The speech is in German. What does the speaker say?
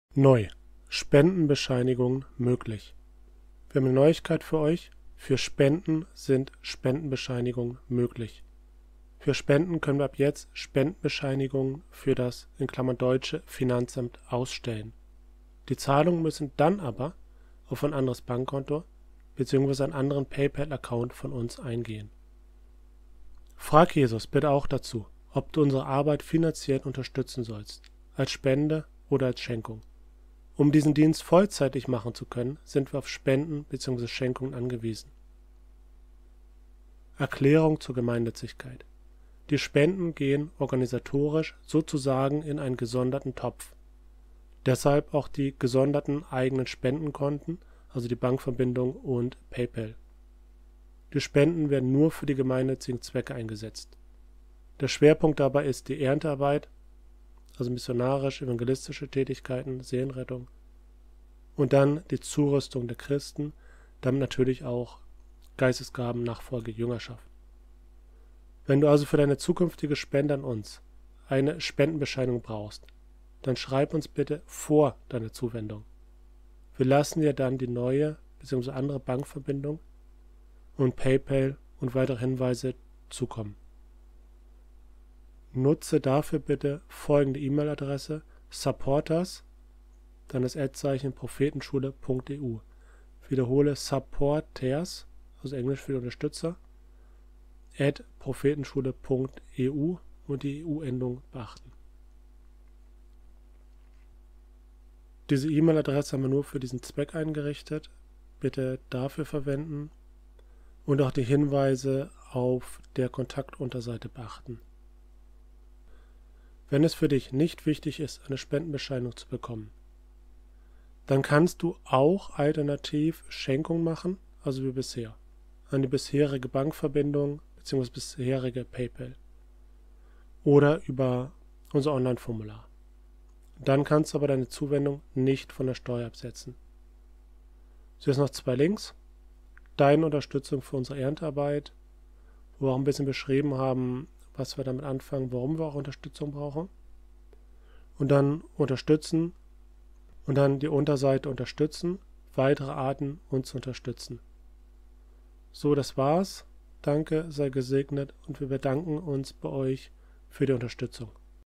Neu. Spendenbescheinigungen möglich. Wir haben eine Neuigkeit für euch. Für Spenden sind Spendenbescheinigungen möglich. Für Spenden können wir ab jetzt Spendenbescheinigungen für das in Klammern deutsche Finanzamt ausstellen. Die Zahlungen müssen dann aber auf ein anderes Bankkonto bzw. einen anderen PayPal-Account von uns eingehen. Frag Jesus bitte auch dazu, ob du unsere Arbeit finanziell unterstützen sollst, als Spende oder als Schenkung. Um diesen Dienst vollzeitig machen zu können, sind wir auf Spenden bzw. Schenkungen angewiesen. Erklärung zur Gemeinnützigkeit. Die Spenden gehen organisatorisch sozusagen in einen gesonderten Topf. Deshalb auch die gesonderten eigenen Spendenkonten, also die Bankverbindung und PayPal. Die Spenden werden nur für die gemeinnützigen Zwecke eingesetzt. Der Schwerpunkt dabei ist die Erntearbeit, also missionarisch-evangelistische Tätigkeiten, Seelenrettung, und dann die Zurüstung der Christen, damit natürlich auch Geistesgaben, Nachfolge, Jüngerschaft. Wenn du also für deine zukünftige Spende an uns eine Spendenbescheinigung brauchst, dann schreib uns bitte vor deiner Zuwendung. Wir lassen dir dann die neue bzw. andere Bankverbindung und PayPal und weitere Hinweise zukommen. Nutze dafür bitte folgende E-Mail-Adresse: supporters, dann das Ad-Zeichen prophetenschule.eu. Wiederhole supporters, also Englisch für die Unterstützer, @prophetenschule.eu und die EU-Endung beachten. Diese E-Mail-Adresse haben wir nur für diesen Zweck eingerichtet. Bitte dafür verwenden und auch die Hinweise auf der Kontaktunterseite beachten. Wenn es für dich nicht wichtig ist, eine Spendenbescheinigung zu bekommen, dann kannst du auch alternativ Schenkung machen, also wie bisher, an die bisherige Bankverbindung bzw. bisherige PayPal oder über unser Online-Formular. Dann kannst du aber deine Zuwendung nicht von der Steuer absetzen. Zuerst noch 2 Links. Deine Unterstützung für unsere Erntearbeit, wo wir auch ein bisschen beschrieben haben, was wir damit anfangen, warum wir auch Unterstützung brauchen. Und dann unterstützen und dann die Unterseite unterstützen, weitere Arten uns zu unterstützen. So, das war's. Danke, sei gesegnet und wir bedanken uns bei euch für die Unterstützung.